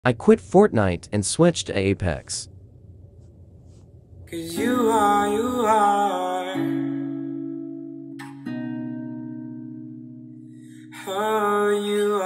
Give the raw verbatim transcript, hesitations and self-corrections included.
I quit Fortnite and switched to Apex. Cause you are, you are. Oh, you